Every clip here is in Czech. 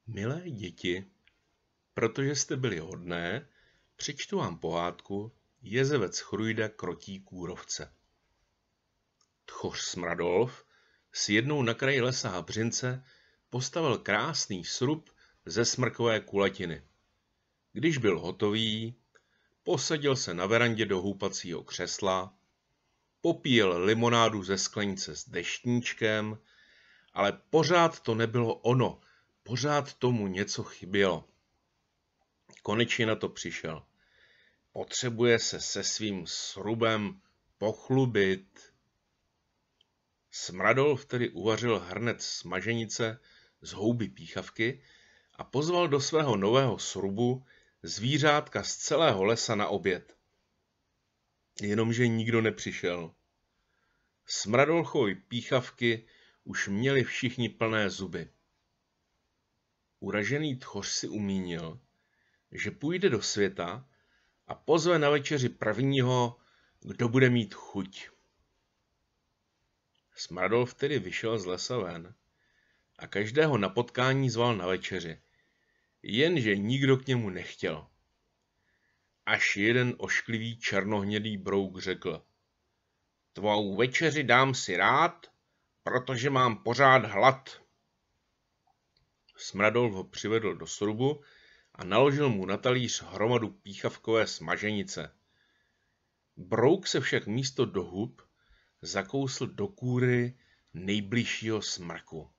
Milé děti, protože jste byli hodné, přečtu vám pohádku Jezevec Chrujda krotí kůrovce. Tchoř Smradolf si jednou na kraji lesa Habřince postavil krásný srub ze smrkové kulatiny. Když byl hotový, posadil se na verandě do houpacího křesla, popíjel limonádu ze sklenice s deštníčkem, ale pořád to nebylo ono, pořád tomu něco chybělo. Konečně na to přišel. Potřebuje se svým srubem pochlubit. Smradolf tedy uvařil hrnec smaženice z houby píchavky a pozval do svého nového srubu zvířátka z celého lesa na oběd. Jenomže nikdo nepřišel. Smradolfovy píchavky už měli všichni plné zuby. Uražený tchoř si umínil, že půjde do světa a pozve na večeři prvního, kdo bude mít chuť. Smradolf tedy vyšel z lesa ven a každého na potkání zval na večeři, jenže nikdo k němu nechtěl. Až jeden ošklivý černohnědý brouk řekl: Tvou večeři dám si rád, protože mám pořád hlad. Smradolf ho přivedl do srubu a naložil mu na talíř hromadu píchavkové smaženice. Brouk se však místo do hub zakousl do kůry nejbližšího smrku.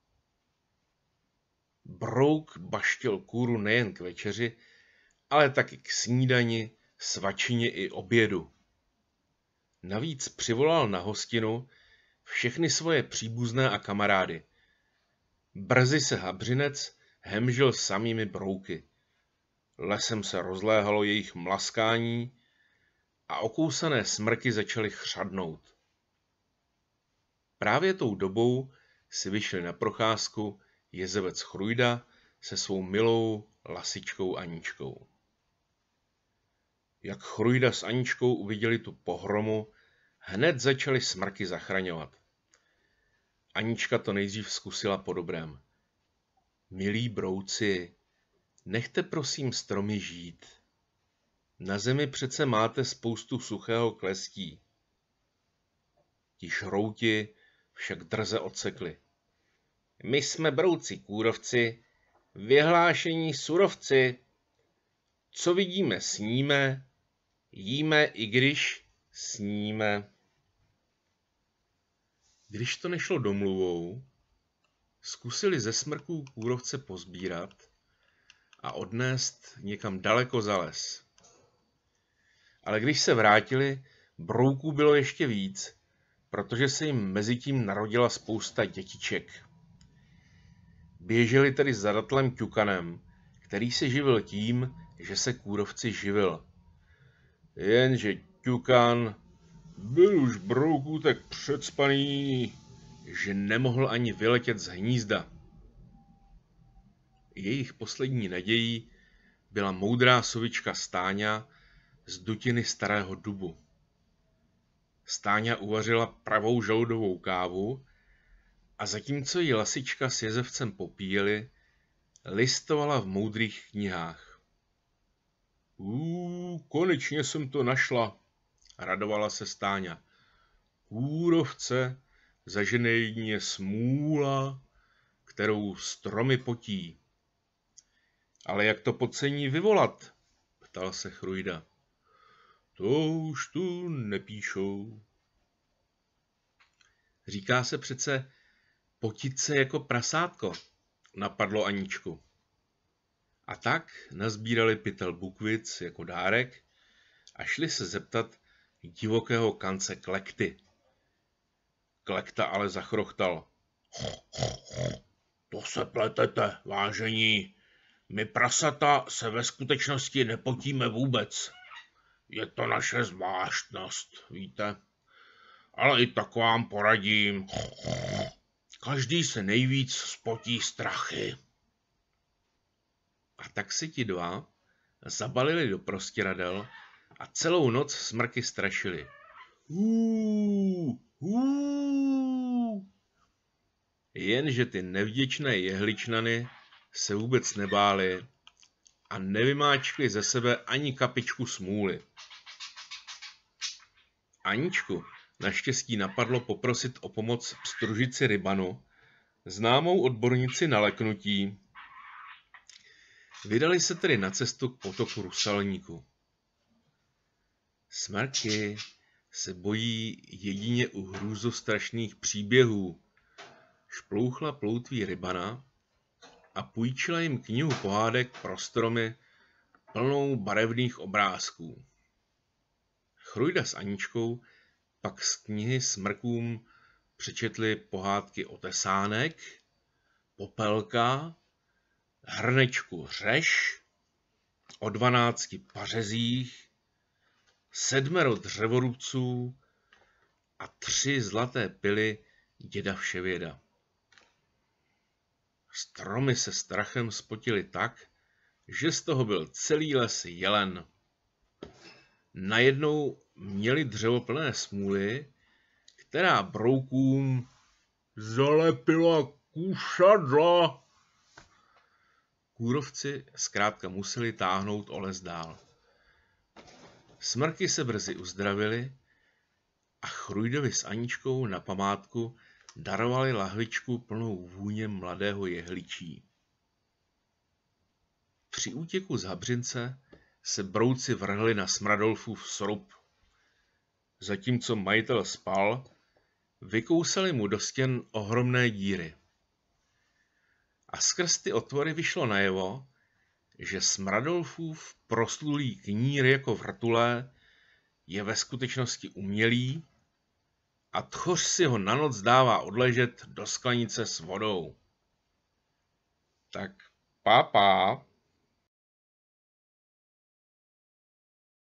Brouk baštil kůru nejen k večeři, ale taky k snídani, svačině i obědu. Navíc přivolal na hostinu všechny svoje příbuzné a kamarády. Brzy se Habřinec hemžil samými brouky. Lesem se rozléhalo jejich mlaskání a okousané smrky začaly chřadnout. Právě tou dobou si vyšli na procházku Jezevec Chrujda se svou milou lasičkou Aničkou. Jak Chrujda s Aničkou uviděli tu pohromu, hned začali smrky zachraňovat. Anička to nejdřív zkusila po dobrém. Milí brouci, nechte prosím stromy žít. Na zemi přece máte spoustu suchého klestí. Ti šrouti však drze odsekli. My jsme brouci kůrovci, vyhlášení surovci. Co vidíme, sníme, jíme, i když sníme. Když to nešlo domluvou, zkusili ze smrků kůrovce pozbírat a odnést někam daleko za les. Ale když se vrátili, brouků bylo ještě víc, protože se jim mezitím narodila spousta dětiček. Běželi tedy za datlem Ťukanem, který se živil tím, že se kůrovci živil. Jenže Ťukan byl už brouků tak předspaný, že nemohl ani vyletět z hnízda. Jejich poslední nadějí byla moudrá sovička Stáňa z dutiny starého dubu. Stáňa uvařila pravou žaludovou kávu a zatímco ji lasička s Jezevcem popíjeli, listovala v moudrých knihách. Konečně jsem to našla, radovala se Stáňa. Kůrovce zažene jedině smůla, kterou stromy potí. Ale jak to pocení vyvolat? Ptal se Chrujda. To už tu nepíšou. Říká se přece potit se jako prasátko, napadlo Aničku. A tak nazbírali pytel bukvic jako dárek a šli se zeptat divokého kance Klekty. Klekta ale zachrochtal. To se pletete, vážení. My prasata se ve skutečnosti nepotíme vůbec. Je to naše zvláštnost, víte? Ale i tak vám poradím. Každý se nejvíc spotí strachy. A tak si ti dva zabalili do prostěradel a celou noc smrky strašili. Jenže ty nevděčné jehličnany se vůbec nebáli a nevymáčkli ze sebe ani kapičku smůly. Aničku naštěstí napadlo poprosit o pomoc pstružici Rybanu, známou odbornici na leknutí. Vydali se tedy na cestu k potoku Rusalníku. Smrky se bojí jedině u hrůzostrašných příběhů, šplouchla ploutví Rybana a půjčila jim knihu pohádek pro stromy plnou barevných obrázků. Chrujda s Aničkou pak z knihy smrkům přečetli pohádky o Tesánek, Popelka, Hrnečku Řeš, o 12 pařezích, 7 dřevorubců a 3 zlaté pily děda Vševěda. Stromy se strachem spotily tak, že z toho byl celý les jelen. Najednou měli dřevo plné smůly, která broukům zalepila kušadla. Kůrovci zkrátka museli táhnout o les dál. Smrky se brzy uzdravili a Chrujdovi s Aničkou na památku darovali lahvičku plnou vůně mladého jehličí. Při útěku z Habřince se brouci vrhli na Smradolfův srub. Zatímco majitel spal, vykousali mu do stěn ohromné díry. A skrz ty otvory vyšlo najevo, že Smradolfův proslulý knír jako vrtule je ve skutečnosti umělý a tchoř si ho na noc dává odležet do sklenice s vodou. Tak pápá.